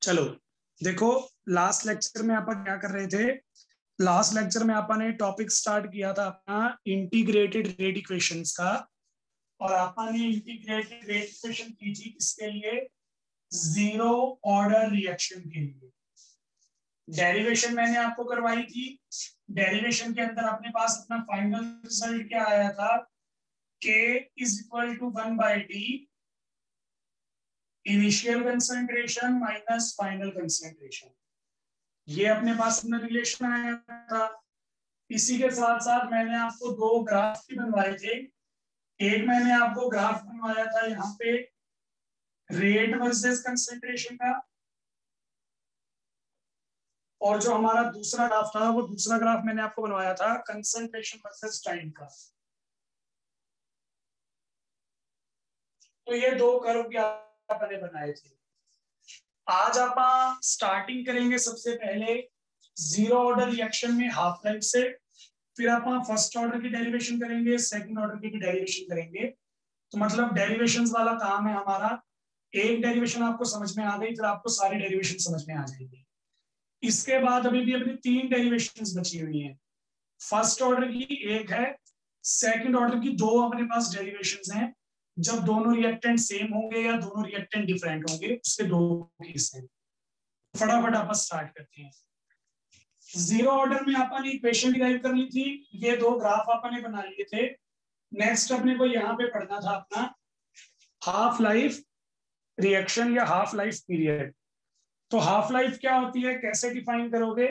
चलो देखो, last lecture में अपन क्या कर रहे थे। लास्ट लेक्चर में अपन ने टॉपिक स्टार्ट किया था अपना इंटीग्रेटेड रेट इक्वेशंस का। और अपन ने इंटीग्रेटेड रेट इक्वेशन की थी किसके लिए? जीरो ऑर्डर रिएक्शन के लिए। डेरिवेशन मैंने आपको करवाई थी। डेरिवेशन के अंदर अपने पास अपना फाइनल रिजल्ट क्या आया था? k is equal to 1/d initial concentration minus final concentration. ये अपने पास अपना रिलेशन आया था। इसी के साथ साथ मैंने आपको दो ग्राफ भी बनवाए थे। एक मैंने आपको ग्राफ बनवाया था यहाँ पे रेट वर्सेस कंसंट्रेशन का, और जो हमारा दूसरा ग्राफ था वो दूसरा ग्राफ मैंने आपको बनवाया था कंसंट्रेशन वर्सेस टाइम का। तो ये दो कर्व भी आपने बनाए थे। आज आप स्टार्टिंग करेंगे सबसे पहले जीरो ऑर्डर रिएक्शन में हाफ लाइफ से, फिर आप फर्स्ट ऑर्डर की डेरिवेशन करेंगे, सेकंड ऑर्डर की डेरिवेशन करेंगे। तो मतलब डेरिवेशंस वाला काम है हमारा। एक डेरिवेशन आपको समझ में आ गई, फिर आपको सारी डेरिवेशन समझ में आ जाएगी। इसके बाद अभी भी अपनी तीन डेरिवेशंस बची हुई हैं। फर्स्ट ऑर्डर की एक है, सेकंड ऑर्डर की दो अपने पास डेरिवेशंस हैं। जब दोनों रिएक्टेंट सेम होंगे या दोनों रिएक्टेंट डिफरेंट होंगे, उसके दो केस हैं। फटाफट आप स्टार्ट करते हैं। जीरो ऑर्डर में आपने इक्वेशन डिराइव कर ली थी, ये दो ग्राफ आपने बना लिए थे। नेक्स्ट अपने को यहाँ पे पढ़ना था अपना हाफ लाइफ रिएक्शन या हाफ लाइफ पीरियड। तो हाफ लाइफ क्या होती है, कैसे डिफाइन करोगे?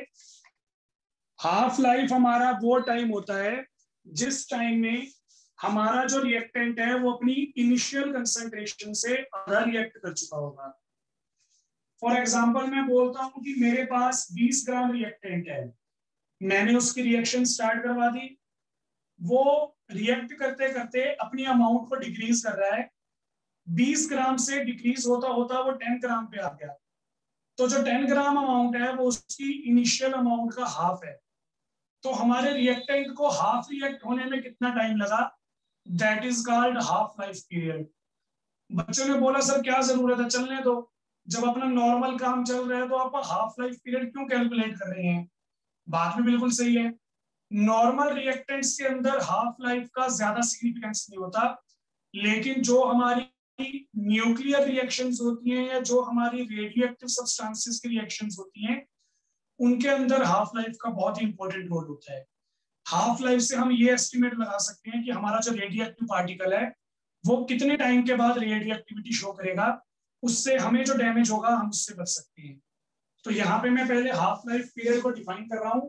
हाफ लाइफ हमारा वो टाइम होता है जिस टाइम में हमारा जो रिएक्टेंट है वो अपनी इनिशियल कंसंट्रेशन से आधा रिएक्ट कर चुका होगा। फॉर एग्जांपल मैं बोलता हूं कि मेरे पास 20 ग्राम रिएक्टेंट है, मैंने उसकी रिएक्शन स्टार्ट करवा दी। वो रिएक्ट करते करते अपनी अमाउंट को डिक्रीज कर रहा है। 20 ग्राम से डिक्रीज होता होता वो 10 ग्राम पे आ गया। तो जो 10 ग्राम अमाउंट है वो उसकी इनिशियल अमाउंट का हाफ है। तो हमारे रिएक्टेंट को हाफ रिएक्ट होने में कितना टाइम लगा? That is called half life period. बच्चों ने बोला सर क्या जरूरत है, चलने दो, जब अपना नॉर्मल काम चल रहा है तो आप हाफ लाइफ पीरियड क्यों कैलकुलेट कर रहे हैं? बात भी बिल्कुल सही है। नॉर्मल रिएक्टेंट्स के अंदर हाफ लाइफ का ज्यादा सिग्निफिकेंस नहीं होता, लेकिन जो हमारी न्यूक्लियर रिएक्शंस होती हैं या जो हमारी रेडियोएक्टिव सब्सटेंसेस की रिएक्शंस होती हैं, उनके अंदर हाफ लाइफ का बहुत ही इंपॉर्टेंट रोल होता है। हाफ लाइफ से हम ये एस्टिमेट लगा सकते हैं कि हमारा जो रेडियोएक्टिव पार्टिकल है वो कितने टाइम के बाद रेडियो एक्टिविटी शो करेगा, उससे हमें जो डैमेज होगा हम उससे बच सकते हैं। तो यहाँ पे मैं पहले हाफ लाइफ पीरियड को डिफाइन कर रहा हूं।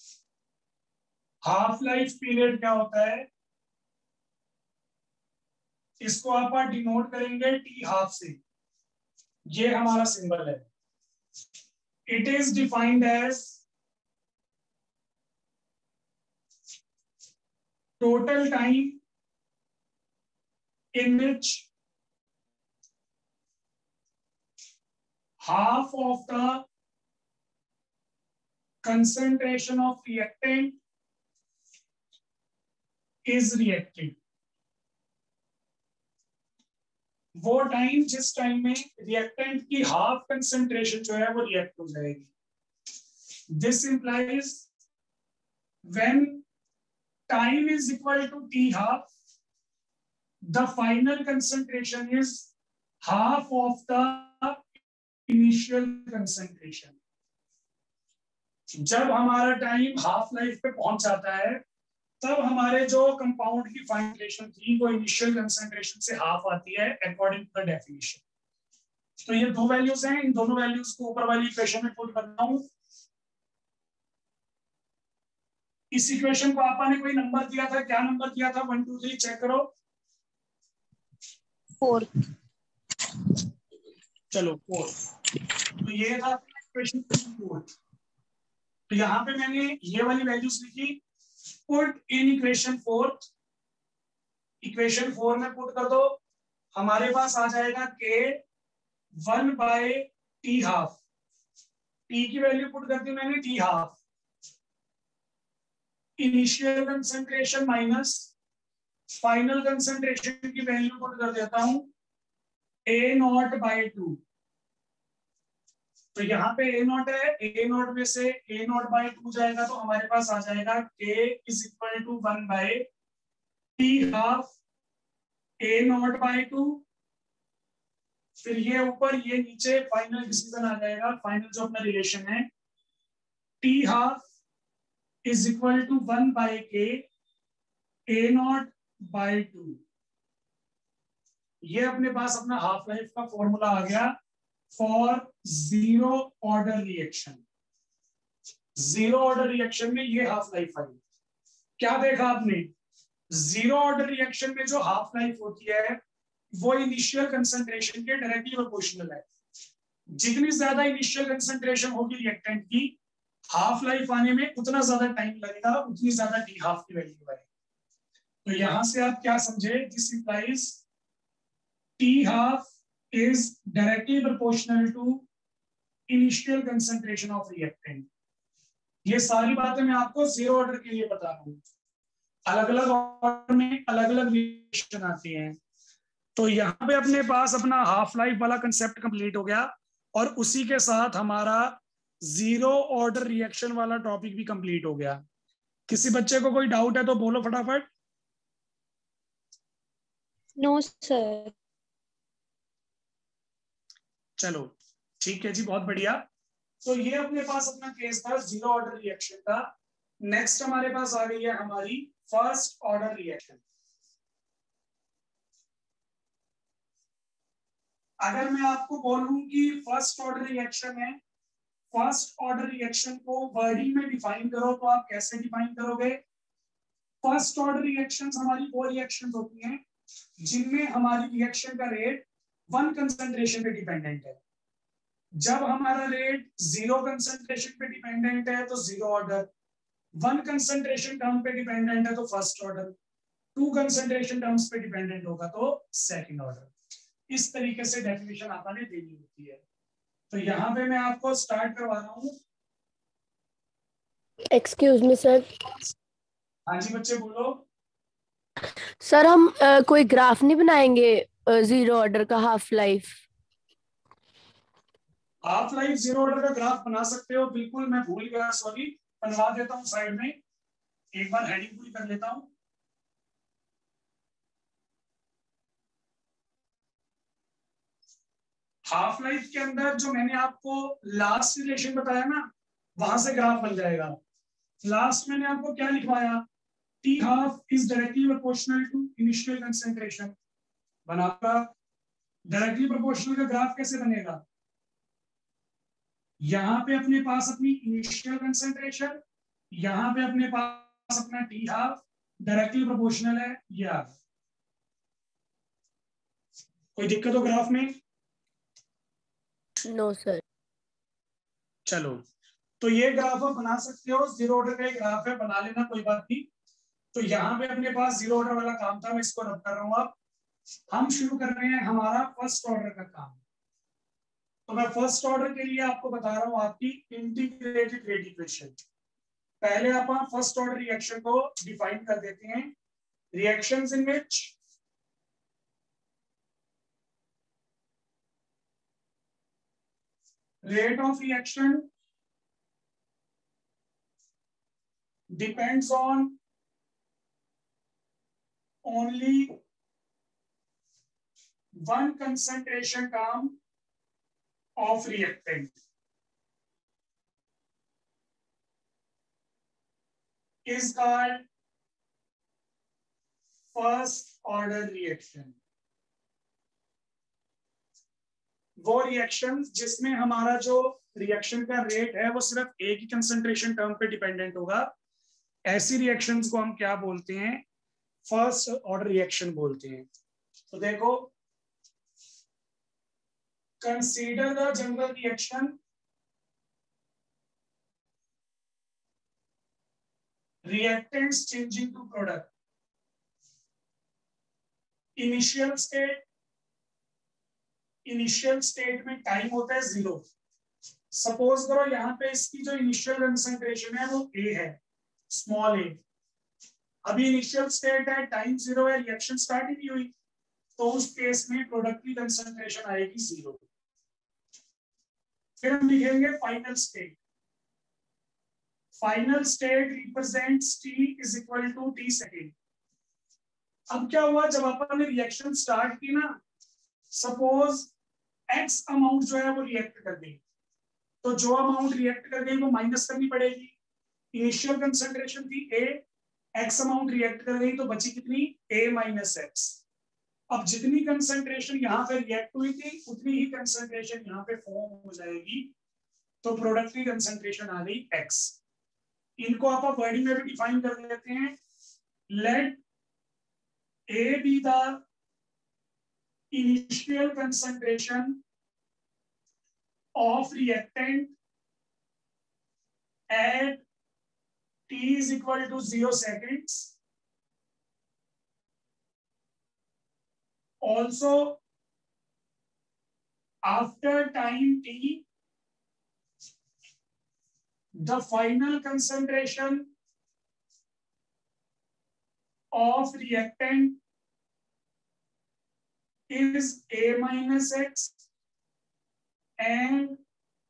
हाफ लाइफ पीरियड क्या होता है, इसको आप डिनोट करेंगे टी हाफ से। ये हमारा सिंबल है। It is defined as total time in which half of the concentration of reactant is reacted। वो टाइम जिस टाइम में रिएक्टेंट की हाफ कंसेंट्रेशन जो है वो रिएक्ट हो जाएगी। This implies when time is equal to T half, the final concentration is half of the initial concentration। जब हमारा टाइम हाफ लाइफ पे पहुंच जाता है तब हमारे जो कंपाउंड की फाइनलेशन थी वो इनिशियल कंसेंट्रेशन से हाफ आती है अकॉर्डिंग टू द डेफिनेशन। तो ये दो वैल्यूज हैं, इन दोनों वैल्यूज को ऊपर वाली इक्वेशन में पुट करता हूं। इस इक्वेशन को आपने कोई नंबर दिया था, क्या नंबर दिया था? 1 2 3 चेक करो। 4। चलो 4। तो ये था इक्वेशन 4। तो यहाँ पे मैंने ये वाली वैल्यूज लिखी, पुट इन इक्वेशन 4। इक्वेशन 4 में पुट कर दो, हमारे पास आ जाएगा के 1/t हाफ। टी की वैल्यू पुट कर दी मैंने T half, initial concentration minus final concentration की वैल्यू पुट कर देता हूं A0/2। तो यहाँ पे ए नॉट है, ए नॉट में से ए नॉट बाई 2 जाएगा तो हमारे पास आ जाएगा के is equal to 1 by T half A naught by 2। फिर ये ऊपर ये नीचे फाइनल डिसीजन आ जाएगा, फाइनल जो अपना रिलेशन है T half is equal to 1 by K A naught by 2। ये अपने पास अपना हाफ लाइफ का फॉर्मूला आ गया for zero order reaction. Zero order reaction में ये हाफ लाइफ आई। क्या देखा आपने, जीरो ऑर्डर रिएक्शन में जो हाफ लाइफ होती है वो इनिशियल कंसंट्रेशन के डायरेक्टली प्रोपोर्शनल है। जितनी ज्यादा इनिशियल कंसंट्रेशन होगी रिएक्टेंट की, हाफ लाइफ आने में उतना ज्यादा टाइम लगेगा, उतनी ज्यादा टी हाफ की वैल्यू है। तो यहां से आप क्या समझे, this implies T half is directly proportional to initial concentration of reactant. ये सारी बातें मैं आपको जीरो ऑर्डर के लिए बता रहा हूं, अलग अलग ऑर्डर में अलग अलग रिएक्शन आती हैं। तो यहाँ पे अपने पास अपना हाफ लाइफ वाला कंसेप्ट कंप्लीट हो गया और उसी के साथ हमारा जीरो ऑर्डर रिएक्शन वाला टॉपिक भी कंप्लीट हो गया। किसी बच्चे को कोई डाउट है तो बोलो फटाफट। No sir. चलो ठीक है जी, बहुत बढ़िया। तो ये अपने पास अपना केस था जीरो ऑर्डर रिएक्शन का। नेक्स्ट हमारे पास आ गई है हमारी फर्स्ट ऑर्डर रिएक्शन। अगर मैं आपको बोलूं कि फर्स्ट ऑर्डर रिएक्शन है, फर्स्ट ऑर्डर रिएक्शन को वर्डिंग में डिफाइन करो तो आप कैसे डिफाइन करोगे। फर्स्ट ऑर्डर रिएक्शंस हमारी वो रिएक्शंस होती हैं जिनमें हमारी रिएक्शन का रेट वन कंसंट्रेशन पे डिपेंडेंट है। जब हमारा रेट जीरो कंसंट्रेशन पे डिपेंडेंट है तो zero order, one concentration term पे डिपेंडेंट है तो first order, two concentration terms पे डिपेंडेंट होगा तो सेकंड ऑर्डर। इस तरीके से डेफिनेशन आपने देनी होती है। तो यहाँ पे मैं आपको स्टार्ट करवा रहा हूँ। Excuse me sir. हाँ जी बच्चे बोलो। सर हम कोई ग्राफ नहीं बनाएंगे जीरो ऑर्डर का half life? Half life zero order का ग्राफ बना सकते हो, बिल्कुल मैं भूल गया, सॉरी। बनवा देता हूँ साइड में, एक बार हेडिंग पूरी कर लेता हूँ। हाफ लाइफ के अंदर जो मैंने आपको लास्ट रिलेशन बताया ना, वहां से ग्राफ बन जाएगा। लास्ट मैंने आपको क्या लिखवाया, T half is directly proportional to initial concentration. बनाकर डायरेक्टली प्रोपोर्शनल का ग्राफ कैसे बनेगा, यहां पे अपने पास अपनी इनिशियल कंसंट्रेशन, यहां पे अपने पास अपना टी हाफ डायरेक्टली प्रोपोर्शनल है। ये कोई दिक्कत हो ग्राफ में? No sir. चलो, तो ये ग्राफ आप बना सकते हो, जीरो ऑर्डर का ग्राफ है, बना लेना, कोई बात नहीं। तो यहाँ पे अपने पास जीरो ऑर्डर वाला काम था, मैं इसको रब कर रहा हूँ। अब हम शुरू कर रहे हैं हमारा फर्स्ट ऑर्डर का काम। तो मैं फर्स्ट ऑर्डर के लिए आपको बता रहा हूँ आपकी इंटीग्रेटेड रेट इक्वेशन। पहले आप फर्स्ट ऑर्डर रिएक्शन को डिफाइन कर देते हैं। Reactions in which rate of reaction depends on only one concentration term of reactant is called first order reaction। वो रिएक्शन जिसमें हमारा जो रिएक्शन का रेट है वो सिर्फ एक ही कंसंट्रेशन टर्म पे डिपेंडेंट होगा, ऐसी रिएक्शंस को हम क्या बोलते हैं, फर्स्ट ऑर्डर रिएक्शन बोलते हैं। तो देखो, consider the general reaction reactants changing to product। Initial state में टाइम होता है जीरो। सपोज करो यहाँ पे इसकी जो इनिशियल कंसंट्रेशन है वो ए है, स्मॉल ए। अभी इनिशियल स्टेट है, टाइम जीरो है, रिएक्शन स्टार्ट ही नहीं हुई, तो उस केस में प्रोडक्ट की कंसंट्रेशन आएगी जीरो। फिर हम लिखेंगे final state. Final state represents t is equal to t second. अब क्या हुआ, जब अपन ने रिएक्शन स्टार्ट की ना, सपोज x अमाउंट जो है वो रिएक्ट कर गई, तो जो अमाउंट रिएक्ट कर गई वो माइनस करनी पड़ेगी। इनिशियल कंसंट्रेशन थी a, x अमाउंट रिएक्ट कर गई तो बची कितनी, a माइनस एक्स। अब जितनी कंसंट्रेशन यहाँ पे रिएक्ट हुई थी उतनी ही कंसंट्रेशन यहाँ पे फॉर्म हो जाएगी, तो प्रोडक्ट की कंसंट्रेशन आ गई x। इनको आप वर्डिंग में भी डिफाइन कर देते हैं। Let a be the initial concentration of reactant at t is equal to 0 seconds. Also, after time t, the final concentration of reactant is a minus x and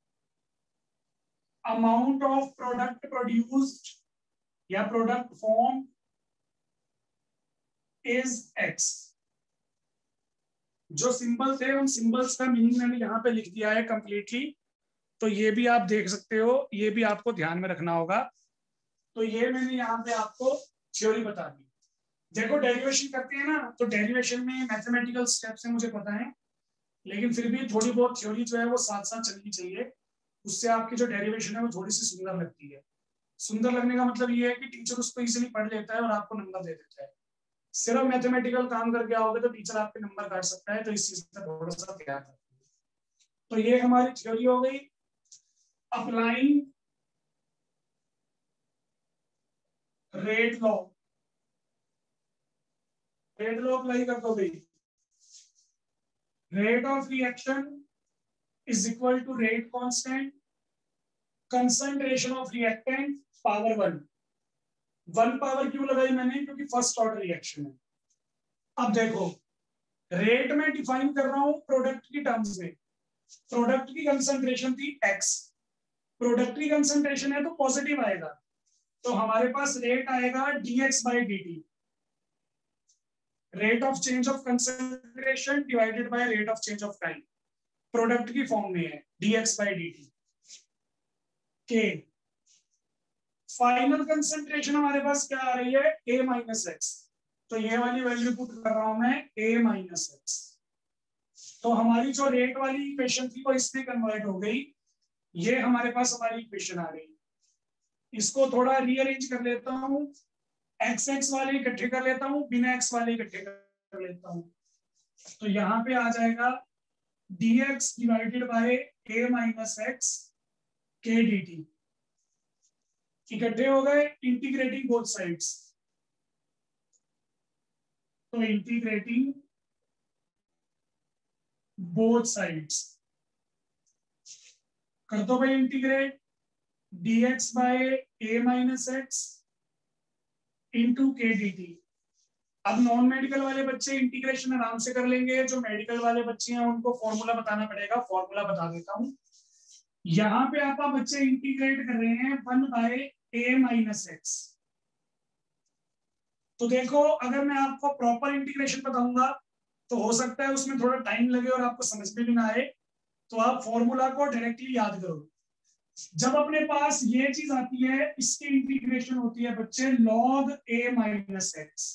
amount of product produced या product formed is x। जो symbol थे उन symbols का meaning मैंने यहाँ पे लिख दिया है कंप्लीटली, तो ये भी आप देख सकते हो, ये भी आपको ध्यान में रखना होगा। तो ये मैंने यहाँ पे आपको थ्योरी बता दी। देखो डेरिवेशन करते हैं ना, तो डेरिवेशन में मैथमेटिकल स्टेप्स है मुझे पता है, लेकिन फिर भी थोड़ी बहुत थ्योरी जो है वो साथ साथ चलनी चाहिए, उससे आपकी जो डेरिवेशन है वो थोड़ी सी सुंदर लगती है। सुंदर लगने का मतलब ये है कि टीचर उसको इजीली पढ़ लेता है और आपको नंबर दे देता है। सिर्फ मैथमेटिकल काम करके आओगे तो टीचर आपके नंबर काट सकता है, तो इस चीज का थोड़ा सा ध्यान रखिए। तो ये हमारी थ्योरी हो गई। Applying rate law, rate law apply कर दो भाई। Rate of reaction is equal to rate constant concentration of reactant power 1। 1 power क्यों लगाई मैंने, क्योंकि फर्स्ट ऑर्डर रिएक्शन है। अब देखो रेट में डिफाइन कर रहा हूं प्रोडक्ट की टर्म्स में। प्रोडक्ट की कंसंट्रेशन थी x, प्रोडक्ट की कंसंट्रेशन है तो पॉजिटिव आएगा, तो हमारे पास रेट आएगा dx by dt, rate of change of concentration divided by rate of change of time. Product की फॉर्म में है dx बाई dt के। फाइनल कंसंट्रेशन हमारे पास क्या आ रही है, a माइनस एक्स, तो ये वाली वैल्यू पुट कर रहा हूं मैं a माइनस एक्स। तो हमारी जो रेट वाली इक्वेशन थी वो इसमें कन्वर्ट हो गई, ये हमारे पास हमारी इक्वेशन आ गई। इसको थोड़ा रीअरेंज कर लेता हूँ, एक्स एक्स वाले इकट्ठे कर लेता हूँ, बिना एक्स वाले इकट्ठे कर लेता हूँ, तो यहाँ पे आ जाएगा dx divided by a minus X K dt। इकट्ठे हो गए, इंटीग्रेटिंग बोथ साइड्स, तो इंटीग्रेटिंग बोथ साइड्स कर दो भाई integrate, dx by a minus X into K dt। अब नॉन मेडिकल वाले बच्चे इंटीग्रेशन आराम से कर लेंगे, जो मेडिकल वाले बच्चे हैं उनको फॉर्मूला बताना पड़ेगा, फॉर्मूला बता देता हूं। यहाँ पे आप बच्चे इंटीग्रेट कर रहे हैं 1 बाय a माइनस एक्स। तो देखो अगर मैं आपको प्रॉपर इंटीग्रेशन बताऊंगा तो हो सकता है उसमें थोड़ा टाइम लगे और आपको समझ में भी ना आए, तो आप फॉर्मूला को डायरेक्टली याद करो। जब अपने पास ये चीज आती है, इसकी इंटीग्रेशन होती है बच्चे log a माइनस एक्स।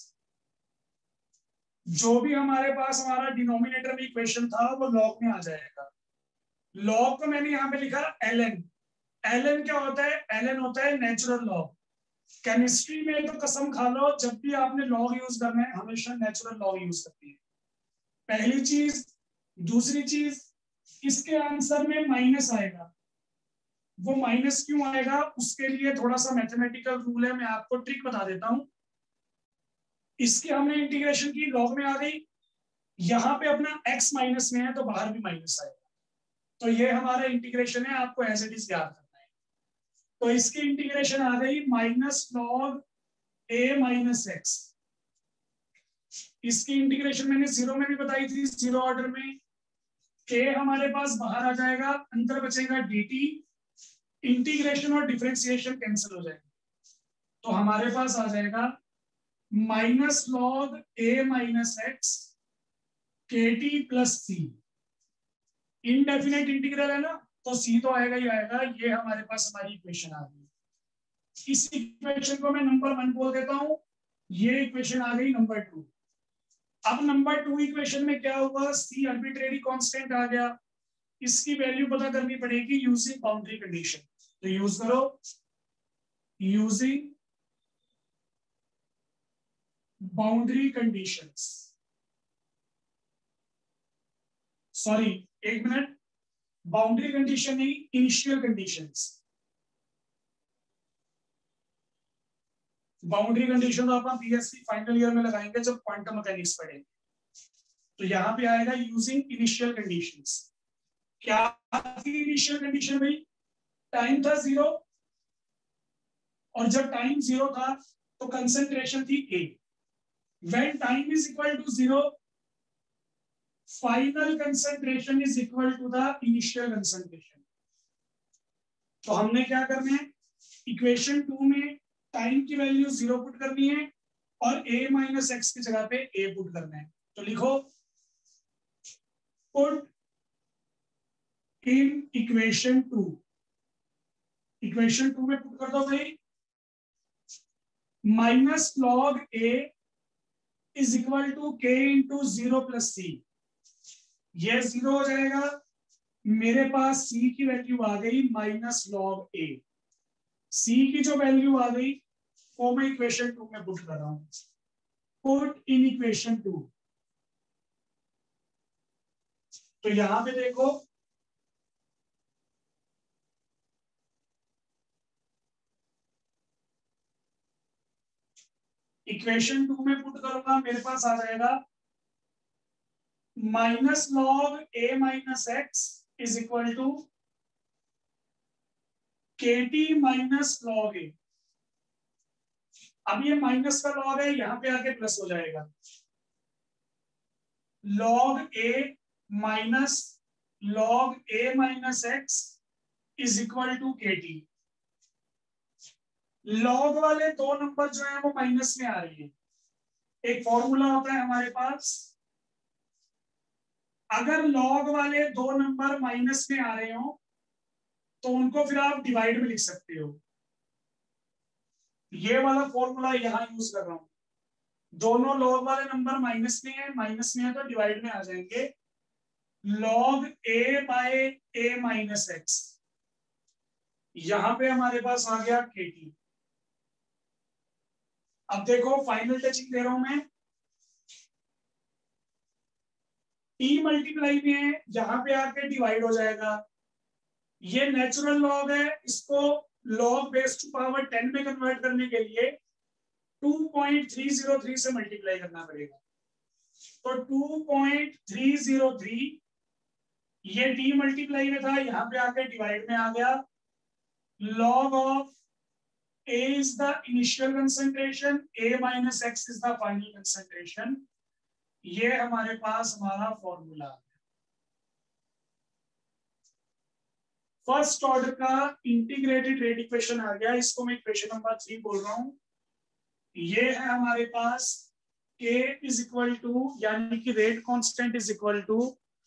जो भी हमारे पास हमारा डिनोमिनेटर में इक्वेशन था वो log में आ जाएगा। log को मैंने यहाँ पे लिखा ln। ln क्या होता है, ln होता है नेचुरल लॉग। केमिस्ट्री में तो कसम खा लो, जब भी आपने लॉग यूज करना है हमेशा नेचुरल लॉग यूज करनी है, पहली चीज। दूसरी चीज, इसके आंसर में माइनस आएगा, वो माइनस क्यों आएगा उसके लिए थोड़ा सा मैथमेटिकल रूल है, मैं आपको ट्रिक बता देता हूं। इसकी हमने इंटीग्रेशन की, लॉग में आ गई, यहां पे अपना x माइनस में है तो बाहर भी माइनस आएगा, तो ये हमारा इंटीग्रेशन है, आपको एज इट इज याद करना है। तो इसकी इंटीग्रेशन आ गई minus log a minus X. इसकी इंटीग्रेशन मैंने जीरो में भी बताई थी, जीरो ऑर्डर में, के हमारे पास बाहर आ जाएगा, अंदर बचेगा dt, इंटीग्रेशन और डिफरेंशिएशन कैंसिल हो जाएगा, तो हमारे पास आ जाएगा minus log a minus X K T plus C. Indefinite integral है ना, तो सी तो आएगा ही आएगा। ये हमारे पास हमारी इक्वेशन आ गई। इस इक्वेशन को मैं नंबर 1 बोल देता हूं, ये इक्वेशन आ गई नंबर 2। अब नंबर 2 इक्वेशन में क्या हुआ, सी आर्बिट्रेरी कांस्टेंट आ गया, इसकी वैल्यू पता करनी पड़ेगी यूजिंग बाउंड्री कंडीशन। तो यूज करो, यूजिंग बाउंड्री कंडीशंस, सॉरी एक मिनट, बाउंड्री कंडीशन नहीं, इनिशियल कंडीशंस। बाउंड्री कंडीशन तो आप बीएससी फाइनल ईयर में लगाएंगे जब क्वांटम मैकेनिक्स पढ़ेंगे। तो यहां पे आएगा यूजिंग इनिशियल कंडीशंस। क्या थी इनिशियल कंडीशन भाई? टाइम था 0, और जब टाइम 0 था तो कंसंट्रेशन थी A। When time is equal to 0, final concentration is equal to the initial concentration. तो हमने क्या करना है, इक्वेशन 2 में टाइम की वैल्यू 0 पुट करनी है और a माइनस एक्स की जगह पे a पुट करना है। तो लिखो पुट इन इक्वेशन 2, इक्वेशन 2 में पुट कर दो भाई, minus log a is equal to k into 0 plus C. ये 0 हो जाएगा, मेरे पास c की वैल्यू आ गई माइनस लॉग a। c की जो वैल्यू आ गई वो मैं इक्वेशन 2 में पुट कर रहा हूं, पुट इन इक्वेशन 2। तो यहां पे देखो, इक्वेशन 2 में पुट करूंगा, मेरे पास आ जाएगा minus log a minus X is equal to K T minus log A. अब ये माइनस का लॉग है, यहां पे आके प्लस हो जाएगा, log A minus X is equal to K T. Log वाले दो नंबर जो है वो माइनस में आ रही है। एक फॉर्मूला होता है हमारे पास, अगर लॉग वाले दो नंबर माइनस में आ रहे हो तो उनको फिर आप डिवाइड में लिख सकते हो। ये वाला फॉर्मूला यहां यूज कर रहा हूं, दोनों लॉग वाले नंबर माइनस में है, माइनस में है तो डिवाइड में आ जाएंगे, log A by A minus X. यहां पे हमारे पास आ गया के टी। अब देखो फाइनल टचिंग दे रहा हूं मैं, टी मल्टीप्लाई में है, यहां पे आके डिवाइड हो जाएगा। ये नेचुरल लॉग है, इसको लॉग बेस टू पावर 10 में कन्वर्ट करने के लिए 2.303 से मल्टीप्लाई करना पड़ेगा। तो 2.303, ये टी मल्टीप्लाई में था, यहां पे आके डिवाइड में आ गया, log of a is the initial concentration, a minus x is the final concentration। ये हमारे पास हमारा फॉर्मूला है। फर्स्ट ऑर्डर का इंटीग्रेटेड रेट इक्वेशन आ गया, इसको मैं इक्वेशन नंबर 3 बोल रहा हूं। ये है हमारे पास k इज इक्वल टू, यानी कि rate constant is equal to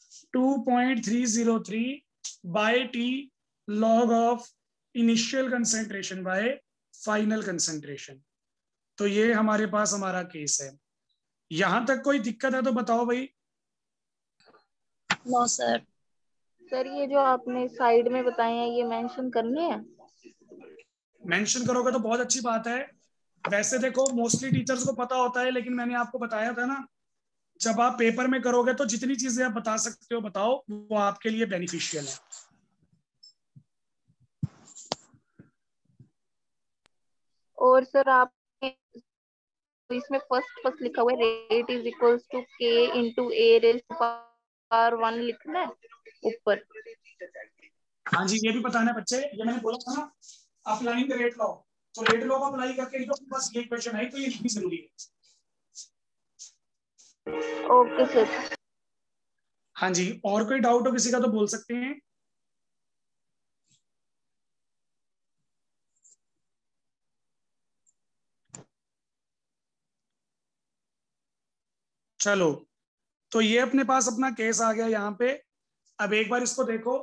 2.303 by T log of initial concentration by final concentration. तो ये हमारे पास हमारा केस है। यहां तक कोई दिक्कत है तो बताओ भाई। No sir. सर ये जो आपने साइड में बताए हैं ये मेंशन करने हैं? मेंशन करोगे तो बहुत अच्छी बात है। वैसे देखो मोस्टली टीचर्स को पता होता है, लेकिन मैंने आपको बताया था ना, जब आप पेपर में करोगे तो जितनी चीजें आप बता सकते हो बताओ, वो आपके लिए बेनिफिशियल है। और सर आपने इसमें फर्स्ट लिखा हुआ है rate is equals to K into A raise to power 1 लिखना है ऊपर। हाँ जी, ये भी बताना है बच्चे, ये मैंने बोला था ना, अप्लाइंग रेट लॉ। तो रेट लॉ को अप्लाई करके लिखो, बस ये क्वेश्चन है तो ये लिखनी जरूरी है। Okay sir. हाँ जी, और कोई डाउट हो किसी का तो बोल सकते हैं। चलो, तो ये अपने पास अपना केस आ गया यहाँ पे। अब एक बार इसको देखो,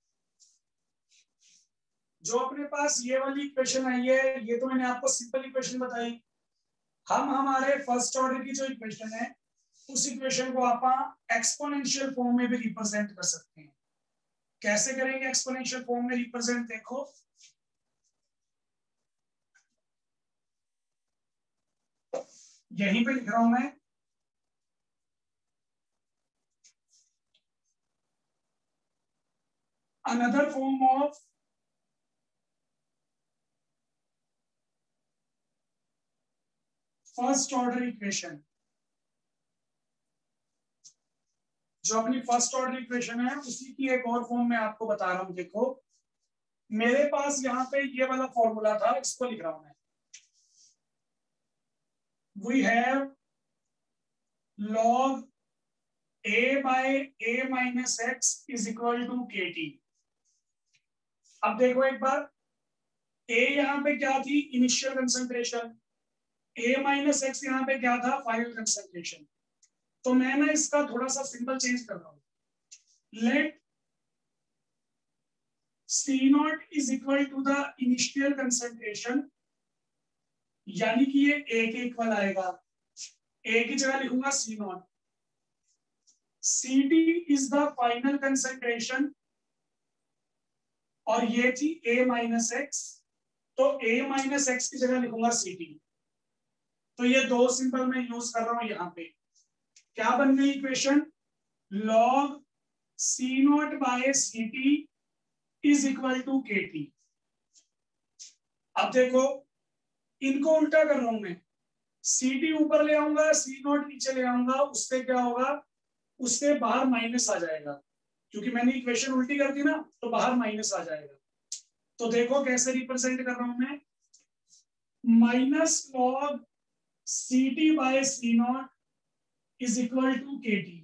जो अपने पास ये वाली इक्वेशन आई है, ये तो मैंने आपको सिंपल इक्वेशन बताई। हम हमारे फर्स्ट ऑर्डर की जो इक्वेशन है, उस इक्वेशन को आप एक्सपोनेंशियल फॉर्म में भी रिप्रेजेंट कर सकते हैं। कैसे करेंगे एक्सपोनेंशियल फॉर्म में रिप्रेजेंट, देखो यहीं पे लिख रहा हूं मैं। Another form of first order equation, जो अपनी फर्स्ट ऑर्डर इक्वेशन है उसी की एक और फॉर्म में आपको बता रहा हूं। देखो मेरे पास यहाँ पे ये वाला फॉर्मूला था, इसको लिख रहा हूं मैं। We have log a by a minus x is equal to kt। अब देखो एक बार, a यहाँ पे क्या थी, initial concentration, a minus X यहाँ पे क्या था, फाइनल कंसंट्रेशन। तो मैं ना इसका थोड़ा सा सिंबल चेंज कर रहा हूं। Let C naught is equal to the initial concentration, यानी कि ये a के इक्वल आएगा। a की जगह लिखूंगा C naught. Ct is the final concentration, और ये थी a माइनस एक्स, तो a माइनस एक्स की जगह लिखूंगा Ct। तो ये दो सिंबल मैं यूज कर रहा हूं यहाँ पे। क्या बन गई equation, log C naught by Ct is equal to Kt। अब देखो इनको उल्टा कर रहा हूं मैं, Ct ऊपर ले आऊंगा, C नॉट नीचे ले आऊंगा, उससे क्या होगा, उससे बाहर माइनस आ जाएगा, क्योंकि मैंने इक्वेशन उल्टी कर दी ना, तो बाहर माइनस आ जाएगा। तो देखो कैसे रिप्रेजेंट कर रहा हूं मैं, minus log Ct by C naught is equal to Kt।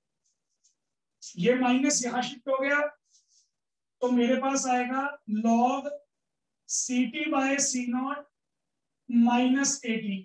ये माइनस यहां शिफ्ट हो गया, तो मेरे पास आएगा log Ct by C naught minus Kt।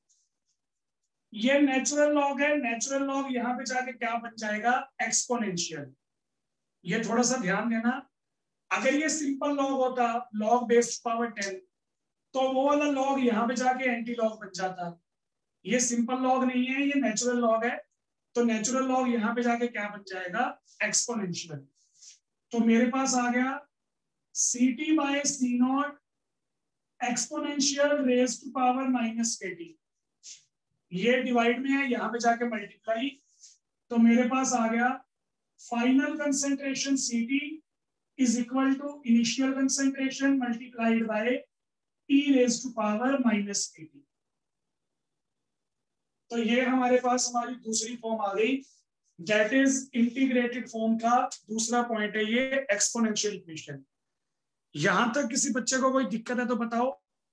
ये नेचुरल लॉग है, नेचुरल लॉग यहाँ पे जाके क्या बन जाएगा, एक्सपोनेंशियल। ये थोड़ा सा ध्यान देना, अगर ये सिंपल लॉग होता, लॉग बेस्ड पावर 10, तो वो वाला लॉग यहाँ पे जाके एंटी लॉग बन जाता। ये सिंपल लॉग नहीं है, ये नेचुरल लॉग है, तो नेचुरल लॉग यहाँ पे जाके क्या बन जाएगा, एक्सपोनेंशियल। तो मेरे पास आ गया Ct by C naught exponential raise to power minus Kt। ये डिवाइड में है, यहाँ पे जाके मल्टीप्लाई, तो मेरे पास आ गया final concentration Ct is equal to initial concentration multiplied by e raise to power minus Kt। तो ये हमारे पास हमारी दूसरी फॉर्म आ गई, दैट इज इंटीग्रेटेड फॉर्म का दूसरा पॉइंट है ये एक्सपोनेंशियल इक्वेशन। यहां तक किसी बच्चे को कोई दिक्कत है तो बताओ।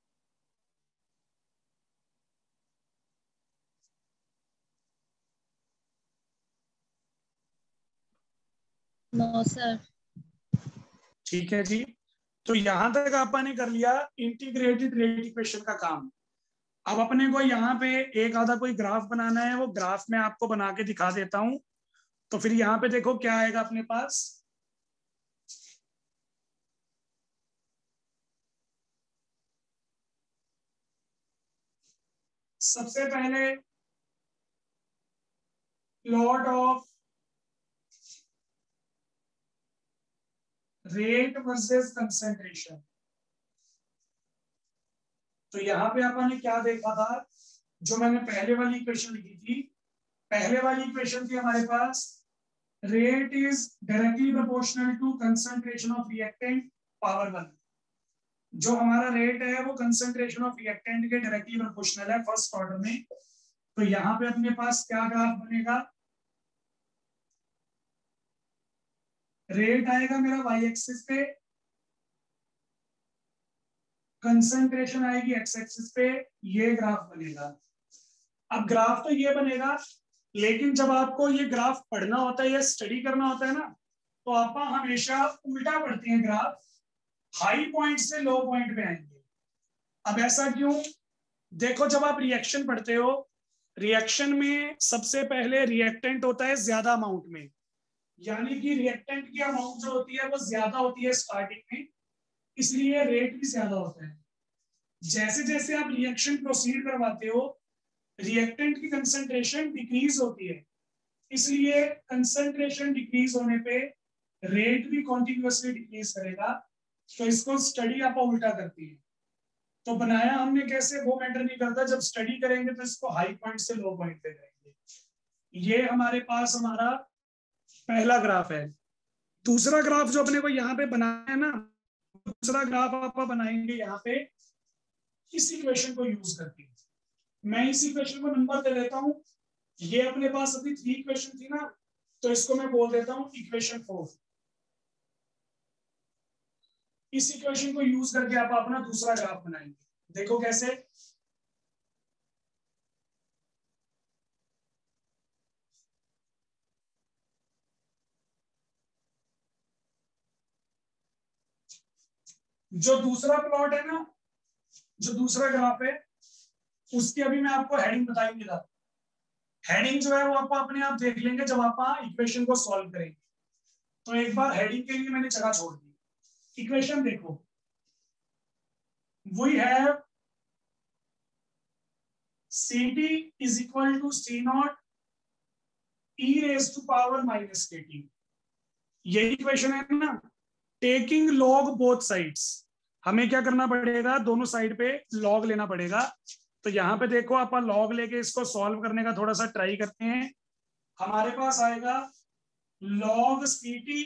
No sir. ठीक है जी, तो यहां तक आपने कर लिया इंटीग्रेटेड रेट इक्वेशन का काम। अब अपने को यहाँ पे एक आधा कोई ग्राफ बनाना है, वो ग्राफ मैं आपको बना के दिखा देता हूं। तो फिर यहाँ पे देखो क्या आएगा अपने पास, सबसे पहले plot of rate versus concentration. तो यहाँ पे आपने क्या देखा था, जो मैंने पहले वाली इक्वेशन लिखी थी, पहले वाली इक्वेशन थी हमारे पास rate is directly proportional to concentration of reactant power 1। जो हमारा रेट है वो कंसंट्रेशन ऑफ रिएक्टेंट के डायरेक्टली प्रोपोर्शनल है फर्स्ट ऑर्डर में। तो यहाँ पे अपने पास क्या ग्राफ बनेगा, रेट आएगा मेरा वाई एक्सिस पे, कंसंट्रेशन आएगी एक्स एक्सिस पे, ये ग्राफ बनेगा। अब ग्राफ तो ये बनेगा, लेकिन जब आपको ये ग्राफ पढ़ना होता है या स्टडी करना होता है ना, तो आप हमेशा उल्टा पढ़ते हैं ग्राफ, हाई पॉइंट से लो पॉइंट पे आएंगे। अब ऐसा क्यों? देखो, जब आप रिएक्शन पढ़ते हो, रिएक्शन में सबसे पहले रिएक्टेंट होता है ज्यादा अमाउंट में, यानी कि रिएक्टेंट की अमाउंट जो होती है वो ज्यादा होती है स्टार्टिंग में, इसलिए रेट भी ज्यादा होता है। जैसे जैसे आप रिएक्शन प्रोसीड करवाते हो, रिएक्टेंट की कंसंट्रेशन डिक्रीज होती है, इसलिए कंसंट्रेशन डिक्रीज होने पे रेट भी कॉन्टिन्यूअसली डिक्रीज करेगा। तो इसको स्टडी आप उल्टा करती है। तो बनाया हमने कैसे वो मैटर नहीं करता, जब स्टडी करेंगे तो इसको हाई पॉइंट से लो पॉइंट पे करेंगे। ये हमारे पास हमारा पहला ग्राफ है। दूसरा ग्राफ जो अपने को यहाँ पे बनाया है ना, दूसरा ग्राफ आप बनाएंगे यहाँ पे इस इक्वेशन को यूज करके। मैं इस इक्वेशन को नंबर दे देता हूँ, ये अपने पास अभी 3 इक्वेशन थी ना, तो इसको मैं बोल देता हूँ इक्वेशन 4। इस इक्वेशन को यूज करके आप अपना दूसरा ग्राफ बनाएंगे। देखो कैसे। जो दूसरा प्लॉट है ना, जो दूसरा ग्राफ है, उसकी अभी मैं आपको हेडिंग बताएंगे था। हेडिंग जो है वो आप अपने आप देख लेंगे जब आप इक्वेशन को सॉल्व करेंगे। तो एक बार हेडिंग के लिए मैंने जगह छोड़ दी। इक्वेशन देखो, we have Ct is equal to C naught e raised to power minus kT। यही इक्वेशन है ना। टेकिंग लॉग बोथ साइड्स, हमें क्या करना पड़ेगा, दोनों साइड पे लॉग लेना पड़ेगा। तो यहाँ पे देखो, आप लॉग लेके इसको सॉल्व करने का थोड़ा सा ट्राई करते हैं। हमारे पास आएगा log Ct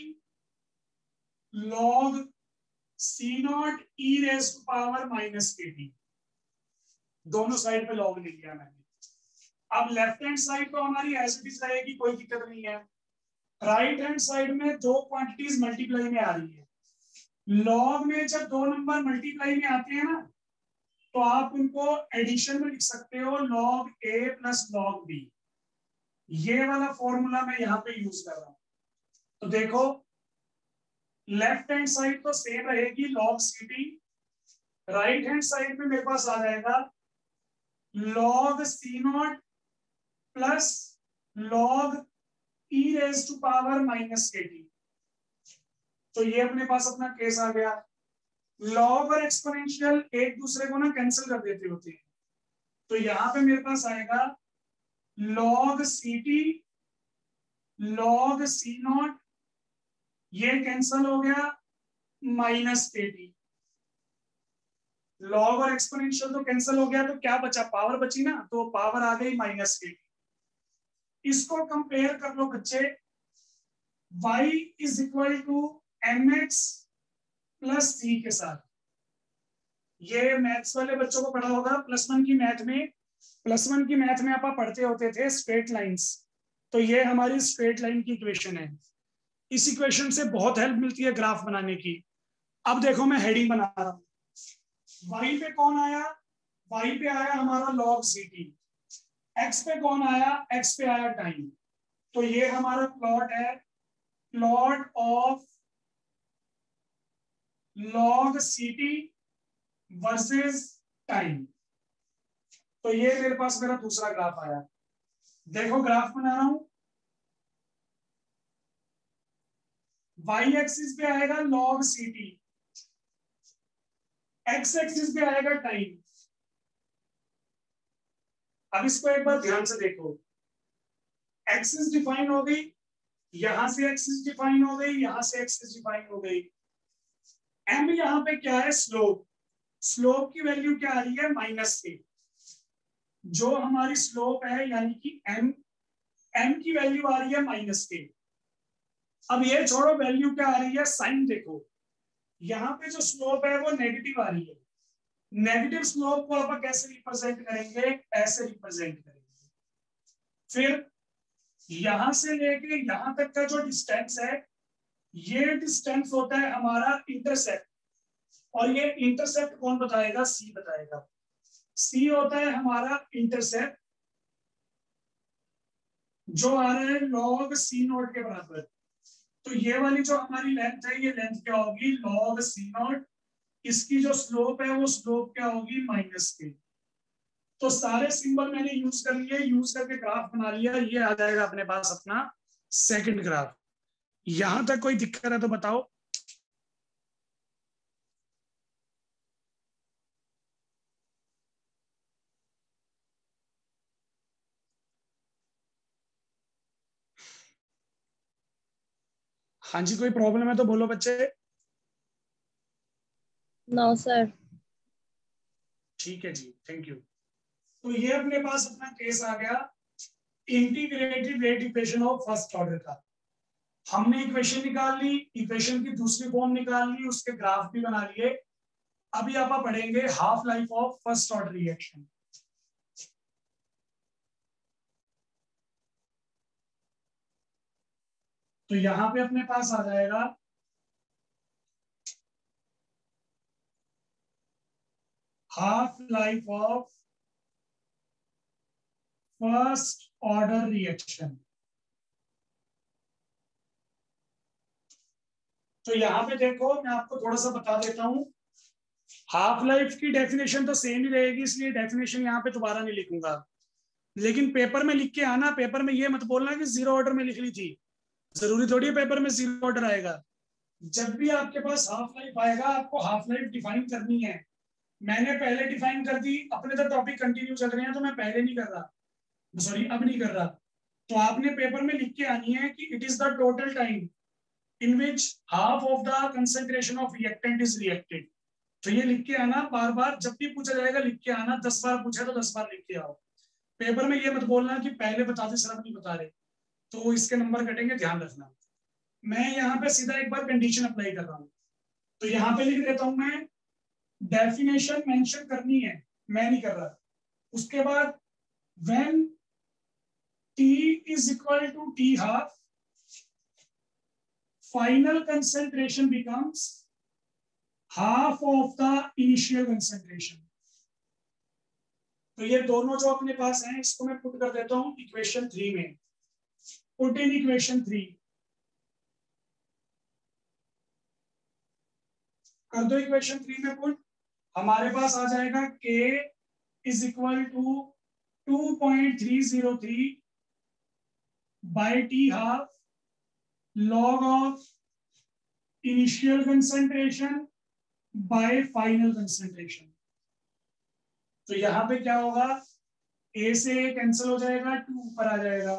log C naught e raised to power minus kT। दोनों साइड पे लॉग ले लिया मैंने। अब लेफ्ट हैंड साइड तो हमारी एज इट इज रहेगी, कोई दिक्कत नहीं है। राइट हैंड साइड में दो क्वांटिटीज मल्टीप्लाई में आ रही है। लॉग में जब दो नंबर मल्टीप्लाई में आते हैं ना, तो आप उनको एडिशन में लिख सकते हो, log a plus log b। ये वाला फॉर्मूला मैं यहाँ पे यूज कर रहा हूं। तो देखो, लेफ्ट हैंड साइड तो सेम रहेगी log ct, right hand side में मेरे पास आ जाएगा log c naught plus log e raise to power minus kT। तो ये अपने पास अपना केस आ गया। लॉग और एक्सपोनेंशियल एक दूसरे को ना कैंसिल कर देते होते हैं। तो यहां पे मेरे पास आएगा log ct log c naught, ये कैंसिल हो गया, माइनस kT। लॉग और एक्सपोनेंशियल तो कैंसिल हो गया, तो क्या बचा, पावर बची ना, तो पावर आ गई माइनस kT। इसको कंपेयर कर लो बच्चे, y is equal to mx plus c के साथ। ये मैथ्स वाले बच्चों को पढ़ा होगा +1 की मैथ में। +1 की मैथ में आप पढ़ते होते थे स्ट्रेट लाइंस। तो ये हमारी स्ट्रेट लाइन की इक्वेशन है। इस इक्वेशन से बहुत हेल्प मिलती है ग्राफ बनाने की। अब देखो, मैं हेडिंग बना रहा हूं। y पे कौन आया, y पे आया हमारा log ct। x पे कौन आया, x पे आया टाइम। तो ये हमारा प्लॉट है, plot of log ct versus time. तो ये मेरे पास मेरा दूसरा ग्राफ आया। देखो ग्राफ बना रहा हूं, y एक्सिस पे आएगा log ct, x एक्सिस पे आएगा टाइम। अब इसको एक बार ध्यान से देखो, एक्सिस डिफाइन हो गई, यहां से एक्सिस डिफाइन हो गई, यहां से एक्सिस डिफाइन हो गई। m यहां पे क्या है, स्लोप। स्लोप की वैल्यू क्या आ रही है, -k। जो हमारी स्लोप है यानी कि m की वैल्यू आ रही है -k। अब ये छोड़ो, वैल्यू क्या आ रही है, साइन देखो। यहाँ पे जो स्लोप है वो नेगेटिव आ रही है। नेगेटिव स्लोप को आप कैसे रिप्रेजेंट करेंगे, ऐसे रिप्रेजेंट करेंगे। फिर यहां से लेके यहां तक का जो डिस्टेंस है, ये डिस्टेंस होता है हमारा इंटरसेप्ट। और ये इंटरसेप्ट कौन बताएगा, सी बताएगा। सी होता है हमारा इंटरसेप्ट। जो आ रहा है log c नॉट के बराबर। तो ये वाली जो हमारी लेंथ है, ये लेंथ क्या होगी, log c नॉट। इसकी जो स्लोप है वो स्लोप क्या होगी, -k। तो सारे सिंबल मैंने यूज कर लिए, यूज करके ग्राफ बना लिया। ये आ जाएगा अपने पास अपना सेकंड ग्राफ। यहां तक कोई दिक्कत है तो बताओ। हाँ जी, कोई प्रॉब्लम है तो बोलो बच्चे। No sir. ठीक है जी, थैंक यू। तो ये अपने पास अपना केस आ गया integrated rate equation of first order का। हमने इक्वेशन निकाल ली, इक्वेशन की दूसरी फॉर्म निकाल ली, उसके ग्राफ भी बना लिए। अभी आप पढ़ेंगे half life of first order reaction. तो यहां पे अपने पास आ जाएगा half life of first order reaction. तो यहां पे देखो, मैं आपको थोड़ा सा बता देता हूं। हाफ लाइफ की डेफिनेशन तो सेम ही रहेगी, इसलिए डेफिनेशन यहाँ पे दोबारा नहीं लिखूंगा। लेकिन पेपर में लिख के आना, पेपर में ये मत बोलना कि जीरो ऑर्डर में लिख ली थी। जरूरी थोड़ी है पेपर में जीरो ऑर्डर आएगा। जब भी आपके पास हाफ लाइफ आएगा, आपको हाफ लाइफ डिफाइन करनी है। मैंने पहले डिफाइन कर दी, अपने तो टॉपिक कंटिन्यू चल रहे हैं तो मैं पहले नहीं कर रहा, सॉरी अब नहीं कर रहा। तो आपने पेपर में लिख के आनी है कि it is the total time in which half of the concentration of reactant is reacted. तो ये लिख के आना बार बार, जब भी पूछा जाएगा लिख के आना। 10 बार पूछा तो 10 बार लिख के आओ। पेपर में ये मत बोलना कि पहले बता दे सर अब नहीं बता रहे, तो इसके नंबर कटेंगे, ध्यान रखना। मैं यहाँ पे सीधा एक बार कंडीशन अप्लाई कर रहा हूँ। तो यहाँ पे लिख देता हूं मैं, डेफिनेशन मेंशन करनी है, मैं नहीं कर रहा। उसके बाद when T is equal to T half, final concentration becomes half of the initial concentration। तो ये दोनों जो अपने पास हैं, इसको मैं पुट कर देता हूं इक्वेशन 3 में। पुट इन इक्वेशन 3 कर दो। इक्वेशन 3 में पुट, हमारे पास आ जाएगा K is equal to 2.303 by T half log of initial concentration by final concentration. तो यहां पे क्या होगा, ए से ए कैंसिल हो जाएगा, 2 ऊपर आ जाएगा।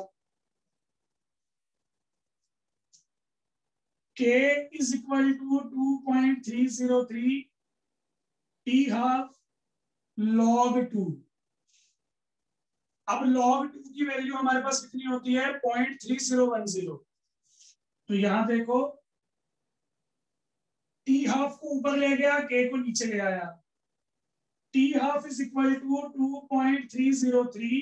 K is equal to 2.303 T half log 2। अब log 2 की वैल्यू हमारे पास कितनी होती है, 0.3010। तो यहां देखो, T हाफ को ऊपर ले गया, K को नीचे ले आया। T half is equal to 2.303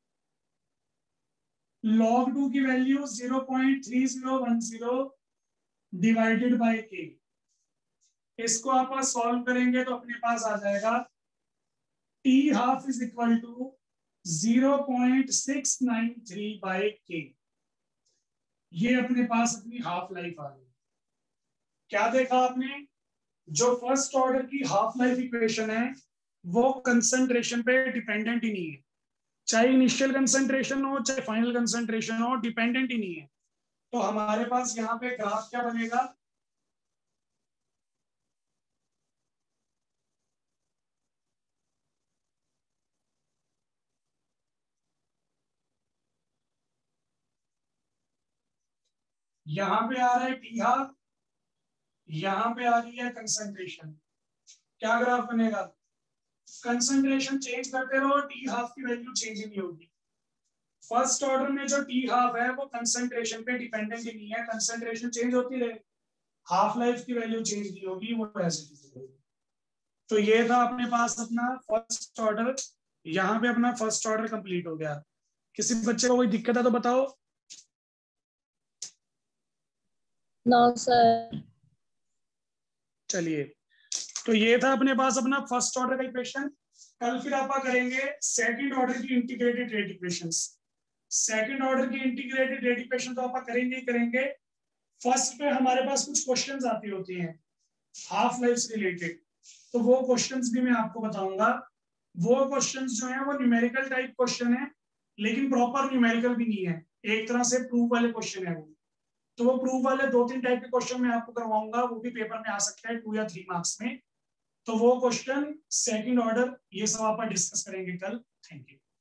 log 2 की वैल्यू 0.3010 डिवाइडेड बाय K। इसको आप सॉल्व करेंगे तो अपने पास आ जाएगा T half is equal to 0.693 by K। ये अपने पास अपनी हाफ लाइफ आ गई। क्या देखा आपने, जो फर्स्ट ऑर्डर की हाफ लाइफ इक्वेशन है वो कंसंट्रेशन पे डिपेंडेंट ही नहीं है। चाहे इनिशियल कंसंट्रेशन हो चाहे फाइनल कंसंट्रेशन हो, डिपेंडेंट ही नहीं है। तो हमारे पास यहाँ पे ग्राफ क्या बनेगा, यहाँ पे आ रहा है टी हाफ, यहाँ पे आ रही है कंसंट्रेशन। क्या ग्राफ बनेगा, कंसंट्रेशन चेंज करते रहो, टी हाफ की वैल्यू चेंज ही नहीं होगी। फर्स्ट ऑर्डर में जो टी हाफ है वो कंसंट्रेशन पे डिपेंडेंट ही नहीं है, कंसंट्रेशन चेंज होती रहे, हाफ लाइफ की वैल्यू चेंज नहीं होगी, वो ऐसे रहेगी। तो ये था अपने पास अपना फर्स्ट ऑर्डर। यहाँ पे अपना फर्स्ट ऑर्डर कंप्लीट हो गया। किसी बच्चे को कोई दिक्कत है तो बताओ। No sir. चलिए, तो ये था अपने पास अपना फर्स्ट ऑर्डर का इक्वेशन। कल फिर आप करेंगे सेकंड ऑर्डर की integrated rate equations. Second order की इंटीग्रेटेड डेरिवेशन तो आप करेंगे ही करेंगे। फर्स्ट पे हमारे पास कुछ क्वेश्चंस आती होती हैं हाफ लाइफ से रिलेटेड, तो वो क्वेश्चंस भी मैं आपको बताऊंगा। वो क्वेश्चंस जो है वो न्यूमेरिकल टाइप क्वेश्चन है, लेकिन प्रॉपर न्यूमेरिकल भी नहीं है, एक तरह से प्रूफ वाले क्वेश्चन है वो। तो वो प्रूफ वाले 2-3 टाइप के क्वेश्चन मैं आपको करवाऊंगा, वो भी पेपर में आ सकता है 2 या 3 मार्क्स में। तो वो क्वेश्चन सेकंड ऑर्डर ये सब आप डिस्कस करेंगे कल। Thank you.